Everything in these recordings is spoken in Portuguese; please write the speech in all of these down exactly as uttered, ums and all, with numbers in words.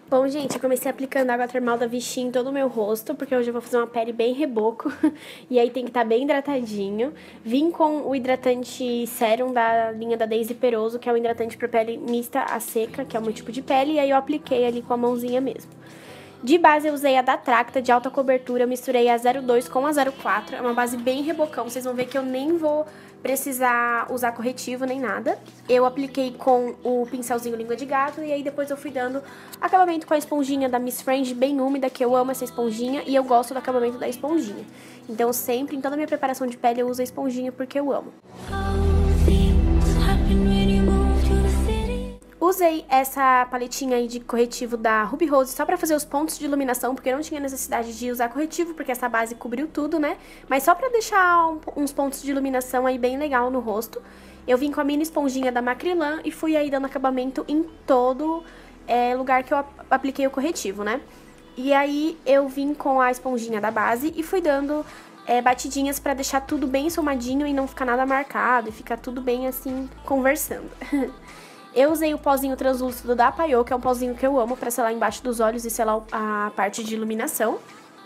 Bom, gente, eu comecei aplicando água termal da Vichy em todo o meu rosto, porque hoje eu vou fazer uma pele bem reboco, e aí tem que estar bem hidratadinho. Vim com o hidratante Serum da linha da Daisy Peroso, que é um hidratante para pele mista a seca, que é o meu tipo de pele, e aí eu apliquei ali com a mãozinha mesmo. De base eu usei a da Tracta, de alta cobertura, eu misturei a zero dois com a zero quatro, é uma base bem rebocão, vocês vão ver que eu nem vou precisar usar corretivo nem nada. Eu apliquei com o pincelzinho língua de gato e aí depois eu fui dando acabamento com a esponjinha da Miss Friend, bem úmida, que eu amo essa esponjinha e eu gosto do acabamento da esponjinha. Então sempre, em toda a minha preparação de pele, eu uso a esponjinha porque eu amo. Usei essa paletinha aí de corretivo da Ruby Rose só pra fazer os pontos de iluminação, porque eu não tinha necessidade de usar corretivo, porque essa base cobriu tudo, né? Mas só pra deixar um, uns pontos de iluminação aí bem legal no rosto. Eu vim com a mini esponjinha da Macrylan e fui aí dando acabamento em todo é, lugar que eu apliquei o corretivo, né? E aí eu vim com a esponjinha da base e fui dando é, batidinhas pra deixar tudo bem esfumadinho e não ficar nada marcado, e ficar tudo bem assim, conversando. Eu usei o pozinho translúcido da Payot, que é um pozinho que eu amo pra selar embaixo dos olhos e selar a parte de iluminação.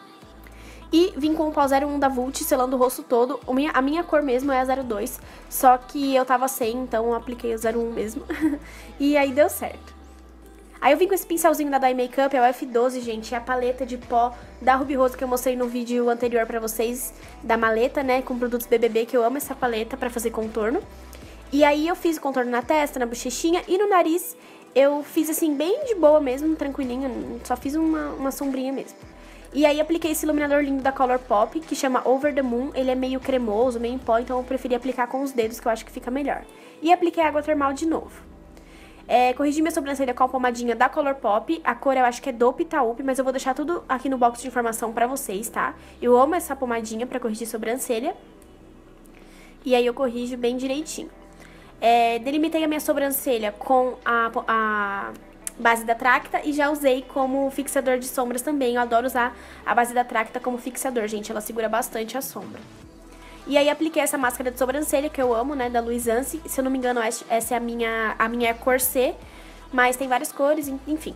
E vim com o pó zero um da Vult, selando o rosto todo. A minha, a minha cor mesmo é a zero dois, só que eu tava sem, então eu apliquei o zero um mesmo. E aí deu certo. Aí eu vim com esse pincelzinho da Dye Makeup, é o F doze, gente, é a paleta de pó da Ruby Rose que eu mostrei no vídeo anterior pra vocês, da maleta, né, com produtos B B B, que eu amo essa paleta pra fazer contorno. E aí eu fiz o contorno na testa, na bochechinha e no nariz eu fiz assim bem de boa mesmo, tranquilinho, só fiz uma, uma sombrinha mesmo. E aí apliquei esse iluminador lindo da Colourpop, que chama Over the Moon, ele é meio cremoso, meio em pó, então eu preferi aplicar com os dedos, que eu acho que fica melhor. E apliquei água termal de novo. É, corrigi minha sobrancelha com a pomadinha da Colourpop, a cor eu acho que é Dope Taupe, mas eu vou deixar tudo aqui no box de informação pra vocês, tá? Eu amo essa pomadinha pra corrigir sobrancelha, e aí eu corrijo bem direitinho. É, delimitei a minha sobrancelha com a, a base da Tracta e já usei como fixador de sombras também. Eu adoro usar a base da Tracta como fixador, gente. Ela segura bastante a sombra. E aí apliquei essa máscara de sobrancelha que eu amo, né, da Louis Anse. Se eu não me engano, essa é a minha, a minha é corset, mas tem várias cores, enfim.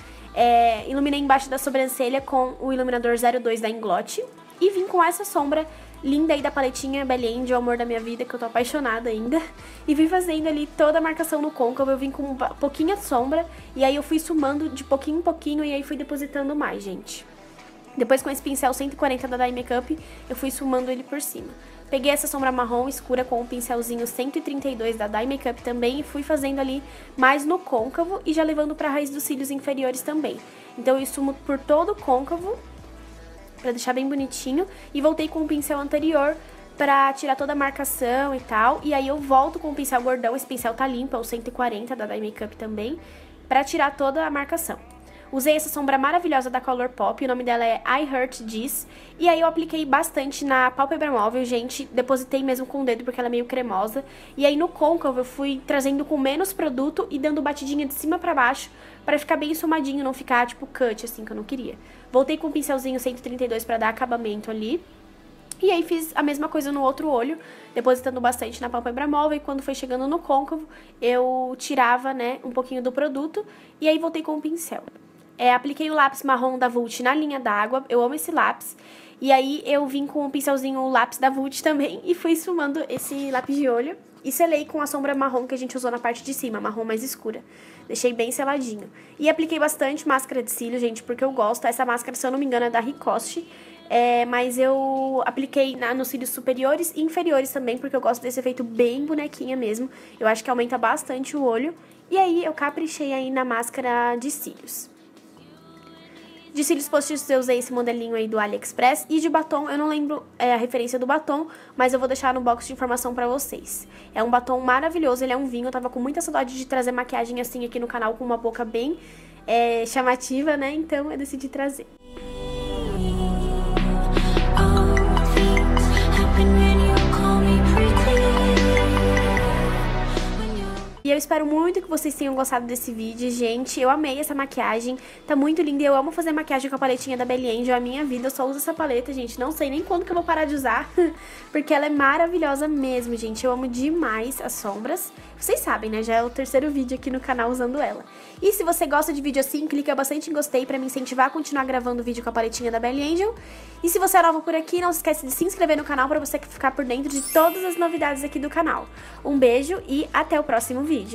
É, iluminei embaixo da sobrancelha com o iluminador zero dois da Inglot. E vim com essa sombra linda aí da paletinha Belly Angel, o amor da minha vida, que eu tô apaixonada ainda. E vim fazendo ali toda a marcação no côncavo, eu vim com um pouquinho de sombra, e aí eu fui sumando de pouquinho em pouquinho, e aí fui depositando mais, gente. Depois com esse pincel cento e quarenta da Dye Makeup, eu fui sumando ele por cima. Peguei essa sombra marrom escura com o pincelzinho cento e trinta e dois da Dye Makeup também, e fui fazendo ali mais no côncavo, e já levando pra raiz dos cílios inferiores também. Então eu sumo por todo o côncavo, pra deixar bem bonitinho, e voltei com o pincel anterior pra tirar toda a marcação e tal, e aí eu volto com o pincel gordão, esse pincel tá limpo, é o cento e quarenta da Dye Makeup também, pra tirar toda a marcação. Usei essa sombra maravilhosa da Colourpop, o nome dela é I Heart This, e aí eu apliquei bastante na pálpebra móvel, gente, depositei mesmo com o dedo porque ela é meio cremosa, e aí no côncavo eu fui trazendo com menos produto e dando batidinha de cima pra baixo, pra ficar bem esfumadinho, não ficar tipo cut, assim, que eu não queria. Voltei com o pincelzinho cento e trinta e dois pra dar acabamento ali, e aí fiz a mesma coisa no outro olho, depositando bastante na pálpebra móvel, e quando foi chegando no côncavo, eu tirava, né, um pouquinho do produto, e aí voltei com o pincel. É, apliquei o lápis marrom da Vult na linha d'água, eu amo esse lápis. E aí eu vim com o pincelzinho o lápis da Vult também e fui esfumando esse lápis de olho. E selei com a sombra marrom que a gente usou na parte de cima, marrom mais escura. Deixei bem seladinho. E apliquei bastante máscara de cílio, gente, porque eu gosto. Essa máscara, se eu não me engano, é da Ricoste. É, mas eu apliquei na, nos cílios superiores e inferiores também, porque eu gosto desse efeito bem bonequinha mesmo. Eu acho que aumenta bastante o olho. E aí eu caprichei aí na máscara de cílios. De cílios postiços eu usei esse modelinho aí do AliExpress. E de batom, eu não lembro é, a referência do batom, mas eu vou deixar no box de informação pra vocês. É um batom maravilhoso, ele é um vinho. Eu tava com muita saudade de trazer maquiagem assim aqui no canal, com uma boca bem é, chamativa, né? Então eu decidi trazer. E eu espero muito que vocês tenham gostado desse vídeo, gente. Eu amei essa maquiagem, tá muito linda. Eu amo fazer maquiagem com a paletinha da Belly Angel, a minha vida. Eu só uso essa paleta, gente. Não sei nem quando que eu vou parar de usar, porque ela é maravilhosa mesmo, gente. Eu amo demais as sombras. Vocês sabem, né? Já é o terceiro vídeo aqui no canal usando ela. E se você gosta de vídeo assim, clica bastante em gostei pra me incentivar a continuar gravando vídeo com a paletinha da Belly Angel. E se você é nova por aqui, não se esquece de se inscrever no canal pra você ficar por dentro de todas as novidades aqui do canal. Um beijo e até o próximo vídeo.